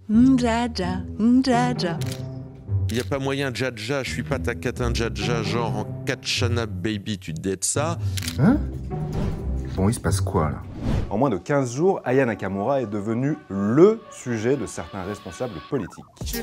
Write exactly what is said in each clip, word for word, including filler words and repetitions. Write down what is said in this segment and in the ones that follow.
Ndjaja, ndjaja. Il n'y a pas moyen, Djadja, je suis pas ta catin Djadja, genre en Katchana baby, tu te dettes ça. Hein? Bon, il se passe quoi, là? En moins de quinze jours, Aya Nakamura est devenue LE sujet de certains responsables politiques.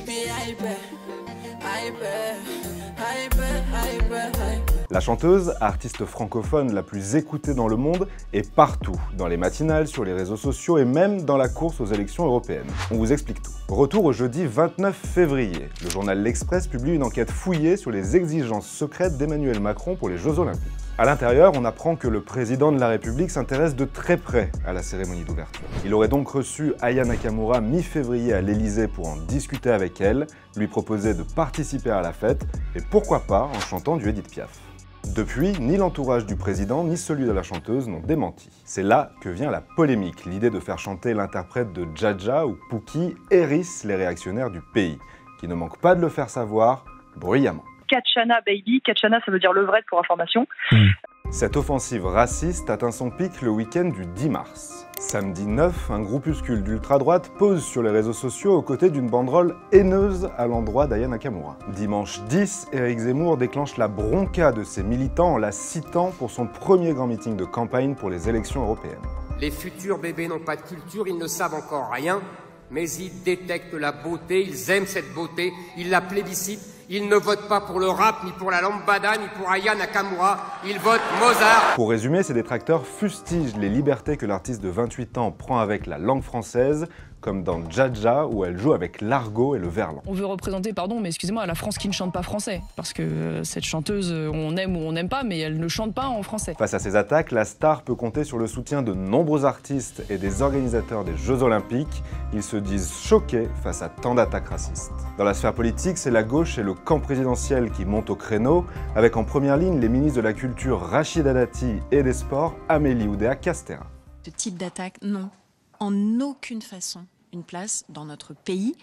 La chanteuse, artiste francophone la plus écoutée dans le monde, est partout, dans les matinales, sur les réseaux sociaux et même dans la course aux élections européennes. On vous explique tout. Retour au jeudi vingt-neuf février. Le journal L'Express publie une enquête fouillée sur les exigences secrètes d'Emmanuel Macron pour les Jeux Olympiques. À l'intérieur, on apprend que le président de la République s'intéresse de très près à la cérémonie d'ouverture. Il aurait donc reçu Aya Nakamura mi-février à l'Élysée pour en discuter avec elle, lui proposer de participer à la fête, et pourquoi pas en chantant du Édith Piaf. Depuis, ni l'entourage du président ni celui de la chanteuse n'ont démenti. C'est là que vient la polémique. L'idée de faire chanter l'interprète de Djadja ou Pouki hérisse les réactionnaires du pays, qui ne manquent pas de le faire savoir bruyamment. Katchana baby, Katchana ça veut dire levrette pour information. Mmh. Cette offensive raciste atteint son pic le week-end du dix mars. Samedi neuf, un groupuscule d'ultra-droite pose sur les réseaux sociaux aux côtés d'une banderole haineuse à l'endroit d'Aya Nakamura. Dimanche dix, Éric Zemmour déclenche la bronca de ses militants en la citant pour son premier grand meeting de campagne pour les élections européennes. Les futurs bébés n'ont pas de culture, ils ne savent encore rien, mais ils détectent la beauté, ils aiment cette beauté, ils la plébiscitent. Ils ne votent pas pour le rap, ni pour la lambada, ni pour Aya Nakamura. Ils votent Mozart. Pour résumer, ces détracteurs fustigent les libertés que l'artiste de vingt-huit ans prend avec la langue française, comme dans Djadja, où elle joue avec l'argot et le verlan. On veut représenter, pardon, mais excusez-moi, la France qui ne chante pas français. Parce que euh, cette chanteuse, on aime ou on n'aime pas, mais elle ne chante pas en français. Face à ces attaques, la star peut compter sur le soutien de nombreux artistes et des organisateurs des Jeux Olympiques. Ils se disent choqués face à tant d'attaques racistes. Dans la sphère politique, c'est la gauche et le camp présidentiel qui montent au créneau, avec en première ligne les ministres de la Culture Rachida Dati et des Sports Amélie Oudéa-Castéra. Ce type d'attaque, non, en aucune façon une place dans notre pays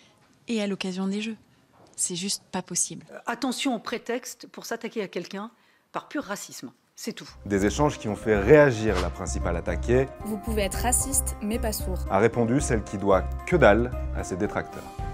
et à l'occasion des Jeux. C'est juste pas possible. Euh, attention au prétexte pour s'attaquer à quelqu'un par pur racisme. C'est tout. Des échanges qui ont fait réagir la principale attaquée. Vous pouvez être raciste, mais pas sourd. A répondu celle qui doit que dalle à ses détracteurs.